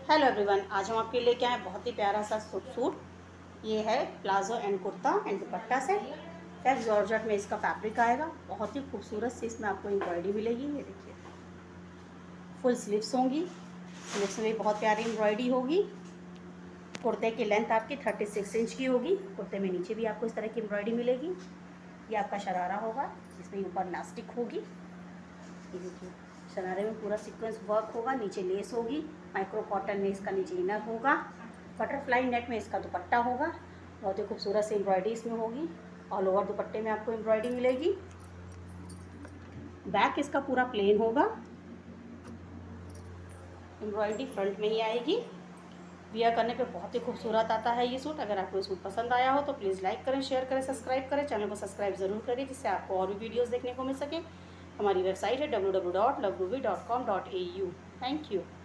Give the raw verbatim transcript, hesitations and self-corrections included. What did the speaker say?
Hello everyone, आज हम आपके लिए क्या है बहुत ही प्यारा सा सूट। ये है palazzo and kurta and dupatta से फैक्स जॉर्जेट में इसका फैब्रिक आएगा। बहुत ही खूबसूरत सी इसमें आपको एम्ब्रॉयडरी मिलेगी। ये देखिए फुल स्लीव्स होंगी, स्लीव्स में भी बहुत प्यारी एम्ब्रॉयडरी होगी। कुर्ते की लेंथ आपकी छत्तीस इंच की होगी। कुर्ते में नीचे भी आपको इस तरह की एम्ब्रॉयडरी मिलेगी। ये आपका शरारा होगा जिसमें ऊपर इलास्टिक होगी। ये देखिए शरारे में पूरा सीक्वेंस वर्क होगा, नीचे लेस होगी, माइक्रो कॉटन में इसका नीचे इनर होगा, बटरफ्लाई नेट में इसका दुपट्टा होगा। बहुत ही खूबसूरत सी एम्ब्रॉयडरी इसमें होगी। ऑल ओवर दुपट्टे में आपको एम्ब्रॉयडरी मिलेगी। बैक इसका पूरा प्लेन होगा, एम्ब्रॉयडरी फ्रंट में ही आएगी। वियर करने पे बहुत ही खूबसूरत आता है ये सूट। अगर आपको ये सूट पसंद आया हो तो प्लीज़ लाइक करें, शेयर करें, सब्सक्राइब करें। चैनल को सब्सक्राइब ज़रूर करें जिससे आपको और भी वीडियोस देखने को मिल सके। हमारी वेबसाइट है W W W dot love ruby dot com dot A U. Thank you.